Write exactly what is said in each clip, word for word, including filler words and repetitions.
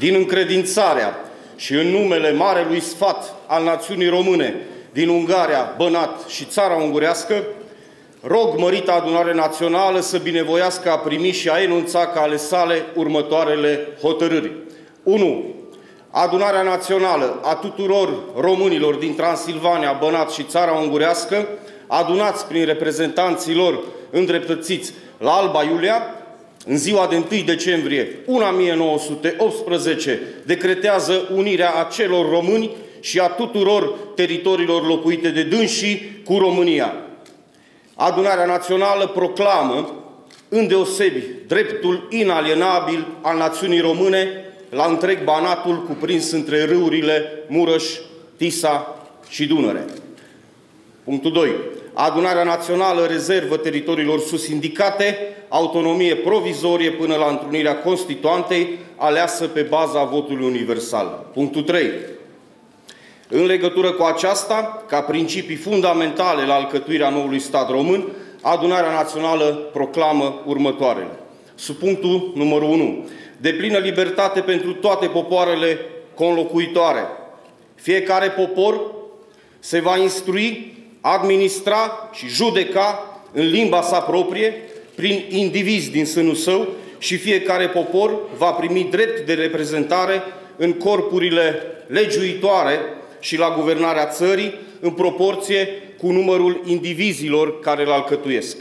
din încredințarea și în numele Marelui Sfat al Națiunii Române din Ungaria, Bănat și Țara Ungurească, rog mărita adunare națională să binevoiască a primi și a enunța ca ale sale următoarele hotărâri. unu. Adunarea națională a tuturor românilor din Transilvania, Bănat și Țara Ungurească, adunați prin reprezentanții lor îndreptățiți la Alba Iulia, în ziua de întâi decembrie o mie nouă sute optsprezece, decretează unirea acelor români și a tuturor teritoriilor locuite de dânsii cu România. Adunarea națională proclamă îndeosebi dreptul inalienabil al națiunii române la întreg Banatul cuprins între râurile Mureș, Tisa și Dunăre. Punctul doi. Adunarea națională rezervă teritoriilor sus indicate autonomie provizorie până la întrunirea constituantei aleasă pe baza votului universal. Punctul trei. În legătură cu aceasta, ca principii fundamentale la alcătuirea noului stat român, Adunarea Națională proclamă următoarele. Sub punctul numărul unu. Deplină libertate pentru toate popoarele conlocuitoare. Fiecare popor se va instrui, administra și judeca în limba sa proprie, prin indivizi din sânul său, și fiecare popor va primi drept de reprezentare în corpurile legiuitoare și la guvernarea țării, în proporție cu numărul indivizilor care îl alcătuiesc.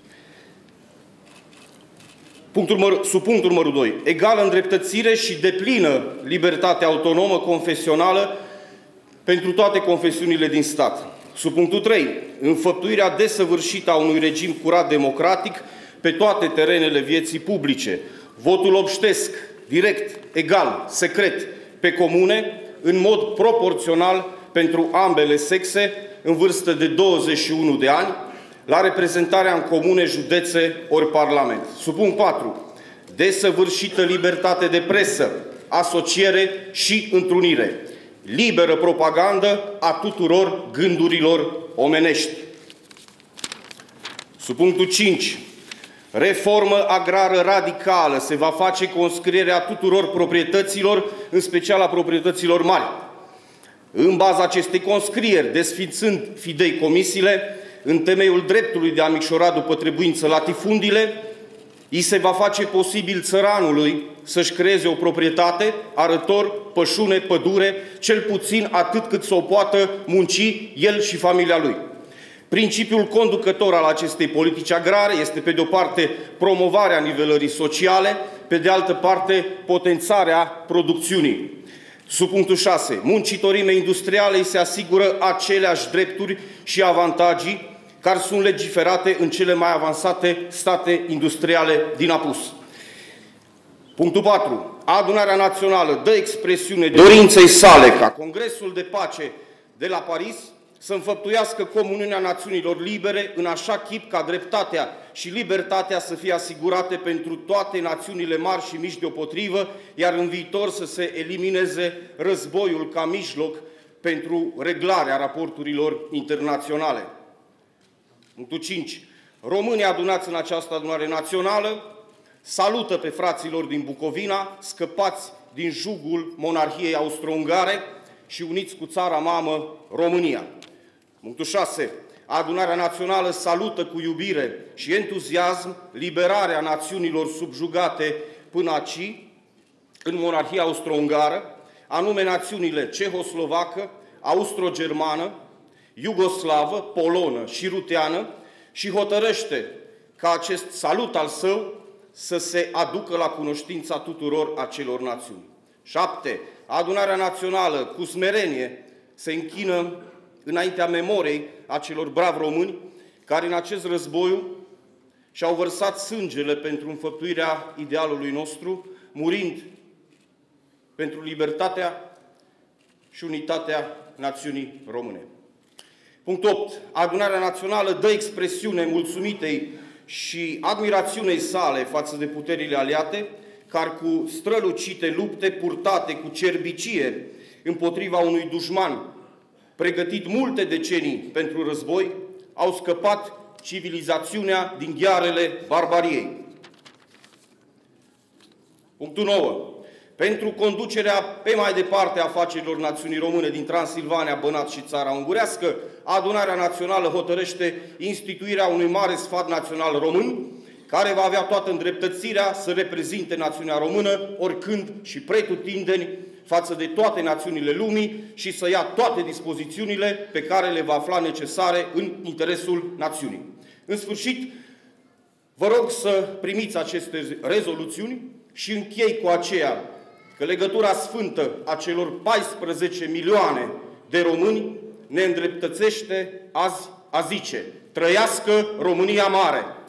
Punctul, sub punctul numărul doi. Egală îndreptățire și deplină libertate autonomă confesională pentru toate confesiunile din stat. Sub punctul trei. Înfăptuirea desăvârșită a unui regim curat democratic pe toate terenele vieții publice. Votul obștesc, direct, egal, secret, pe comune, în mod proporțional pentru ambele sexe, în vârstă de douăzeci și unu de ani, la reprezentarea în comune, județe ori parlament. Sub punct patru. Desăvârșită libertate de presă, asociere și întrunire. Liberă propagandă a tuturor gândurilor omenești. Sub punctul cinci. Reformă agrară radicală. Se va face conscrierea tuturor proprietăților, în special a proprietăților mari. În baza acestei conscrieri, desființând fideicomisiile, în temeiul dreptului de a micșora după trebuință latifundiile, îi se va face posibil țăranului să-și creeze o proprietate, arător, pășune, pădure, cel puțin atât cât să o poată munci el și familia lui. Principiul conducător al acestei politici agrare este, pe de-o parte, promovarea nivelării sociale, pe de altă parte, potențarea producțiunii. Sub punctul șase. Muncitorimea industrială îi se asigură aceleași drepturi și avantaje care sunt legiferate în cele mai avansate state industriale din apus. Punctul patru. Adunarea Națională dă expresiune dorinței sale ca Congresul de Pace de la Paris să înfăptuiască comuniunea națiunilor libere în așa chip ca dreptatea și libertatea să fie asigurate pentru toate națiunile mari și mici deopotrivă, iar în viitor să se elimineze războiul ca mijloc pentru reglarea raporturilor internaționale. Punctul cinci. Românii adunați în această adunare națională salută pe fraților din Bucovina, scăpați din jugul monarhiei austro-ungare și uniți cu țara mamă România. Punctul șase. Adunarea Națională salută cu iubire și entuziasm liberarea națiunilor subjugate până aici, în monarhia austro-ungară, anume națiunile cehoslovacă, austro-germană, iugoslavă, polonă și ruteană, și hotărăște ca acest salut al său să se aducă la cunoștința tuturor acelor națiuni. șapte. Adunarea Națională, cu smerenie, se închină înaintea memoriei acelor bravi români care în acest război și-au vărsat sângele pentru înfăptuirea idealului nostru, murind pentru libertatea și unitatea națiunii române. Punctul opt. Adunarea Națională dă expresiune mulțumitei și admirațiunei sale față de puterile aliate, care cu strălucite lupte purtate cu cerbicie împotriva unui dușman pregătit multe decenii pentru război, au scăpat civilizațiunea din ghearele barbariei. Punctul nouă. pentru conducerea pe mai departe a afacerilor națiunii române din Transilvania, Banat și Țara Ungurească, Adunarea Națională hotărăște instituirea unui mare sfat național român, care va avea toată îndreptățirea să reprezinte națiunea română oricând și pretutindeni față de toate națiunile lumii și să ia toate dispozițiunile pe care le va afla necesare în interesul națiunii. În sfârșit, vă rog să primiți aceste rezoluțiuni și închei cu aceea că legătura sfântă a celor paisprezece milioane de români ne îndreptățește azi a zice: trăiască România Mare!